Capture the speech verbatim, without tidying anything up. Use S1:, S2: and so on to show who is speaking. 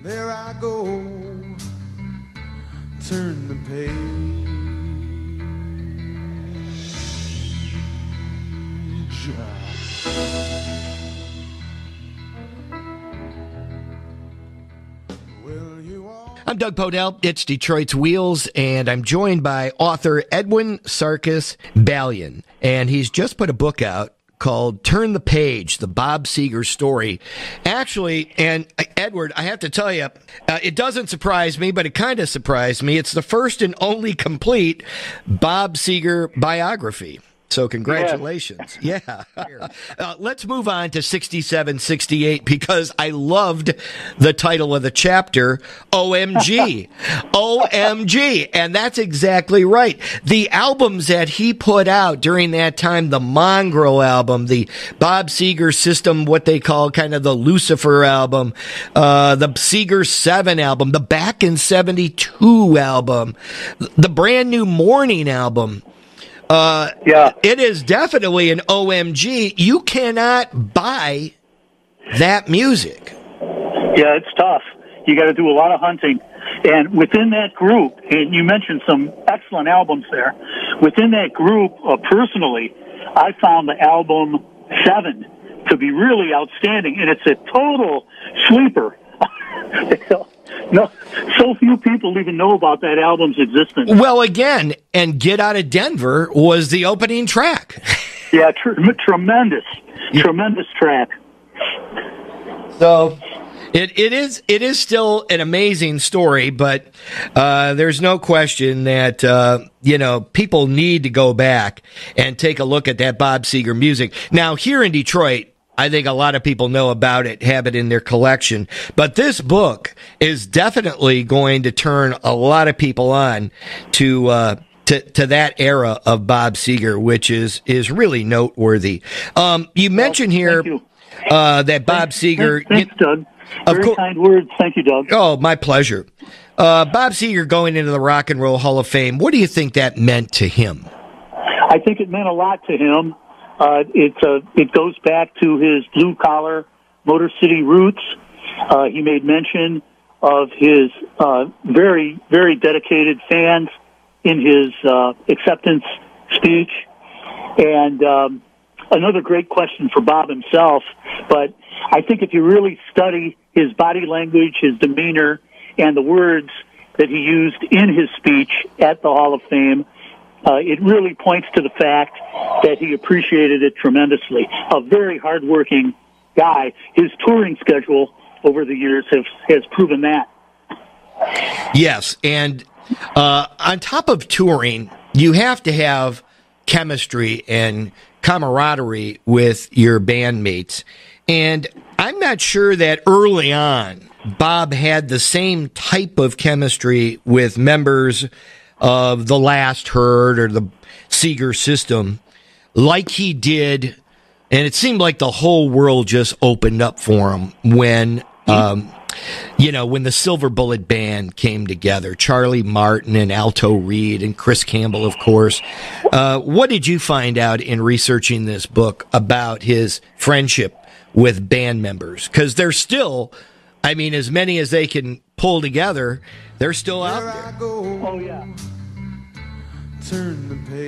S1: there I go, turn the page.
S2: I'm Doug Podell. It's Detroit's Wheels, and I'm joined by author Edwin Sarkis Balian. And he's just put a book out called Turn the Page, the Bob Seger story. Actually, and uh, Edward, I have to tell you, uh, it doesn't surprise me, but it kind of surprised me. It's the first and only complete Bob Seger biography. So congratulations. Yeah. yeah. Uh, let's move on to sixty-seven, sixty-eight, because I loved the title of the chapter, O M G. O M G. And that's exactly right. The albums that he put out during that time, the Mongrel album, the Bob Seger System, what they call kind of the Lucifer album, uh, the Seger seven album, the Back in seventy-two album, the Brand New Morning album. Uh, yeah, it is definitely an O M G. You cannot buy that music.
S3: Yeah, it's tough. You got to do a lot of hunting. And within that group, and you mentioned some excellent albums there, within that group, uh, personally, I found the album Seven to be really outstanding, and it's a total sleeper. No, so few people even know about that album's existence.
S2: Well, again, and Get Out of Denver was the opening track.
S3: Yeah, tr- tremendous, yeah. tremendous track.
S2: So it it is it is still an amazing story, but uh, there's no question that uh, you know people need to go back and take a look at that Bob Seger music. Now, here in Detroit, I think a lot of people know about it, have it in their collection. But this book is definitely going to turn a lot of people on to uh, to, to that era of Bob Seger, which is is really noteworthy. Um, you mentioned here
S3: you.
S2: uh, that Bob
S3: thanks,
S2: Seger.
S3: Thanks, thanks Doug. Very co- kind words. Thank you, Doug.
S2: Oh, my pleasure. Uh, Bob Seger going into the Rock and Roll Hall of Fame. What do you think that meant to him?
S3: I think it meant a lot to him. Uh, it's uh, it goes back to his blue collar Motor City roots. Uh, he made mention of his uh, very very dedicated fans in his uh, acceptance speech, and um, another great question for Bob himself. But I think if you really study his body language, his demeanor, and the words that he used in his speech at the Hall of Fame, Uh, it really points to the fact that he appreciated it tremendously. A very hardworking guy. His touring schedule over the years has, has proven that.
S2: Yes, and uh, on top of touring, you have to have chemistry and camaraderie with your bandmates. And I'm not sure that early on Bob had the same type of chemistry with members of the Last Heard or the Seger System like he did, and it seemed like the whole world just opened up for him when um you know when the Silver Bullet Band came together. Charlie Martin and Alto Reed and Chris Campbell, of course. Uh what did you find out in researching this book about his friendship with band members? Because they're still, I mean, as many as they can pull together, they're still out there.
S3: Oh, yeah.
S1: Turn the page.